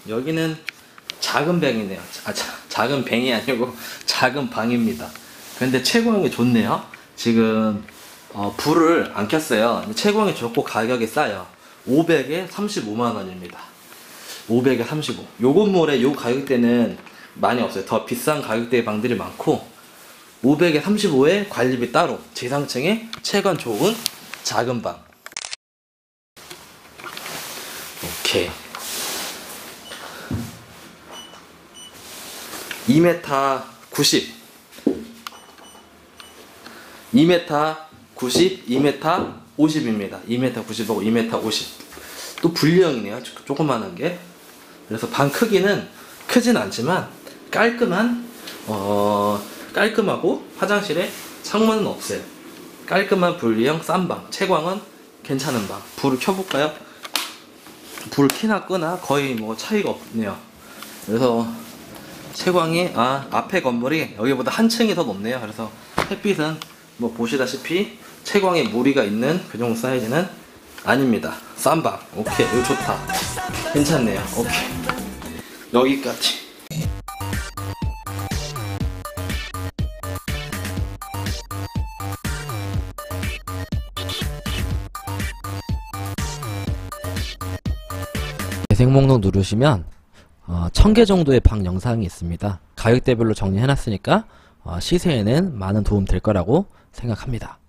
여기는 작은 방이네요. 작은 방이 아니고 작은 방입니다. 근데 채광이 좋네요. 지금 불을 안 켰어요. 채광이 좋고 가격이 싸요. 500에 35만원입니다. 500에 35. 요 건물에 요 가격대는 많이 없어요. 더 비싼 가격대의 방들이 많고 500에 35에 관리비 따로 지상층에 채광 좋은 작은 방. 오케이. 2m 90, 2m 90, 2m 50입니다. 2m 90하고 2m 50. 또 분리형이네요. 조그만한 게. 그래서 방 크기는 크진 않지만 깔끔하고 화장실에 창문은 없어요. 깔끔한 분리형 싼 방. 채광은 괜찮은 방. 불을 켜볼까요? 불 켜나 끄나 거의 뭐 차이가 없네요. 그래서 채광이 앞에 건물이 여기보다 한 층이 더 높네요. 그래서 햇빛은 뭐 보시다시피 채광에 무리가 있는 그 정도 사이즈는 아닙니다. 싼 방. 오케이, 이거 좋다. 괜찮네요. 오케이, 여기까지. 재생 목록 누르시면 1000개 정도의 방 영상이 있습니다. 가격대별로 정리해놨으니까 시세에는 많은 도움 될 거라고 생각합니다.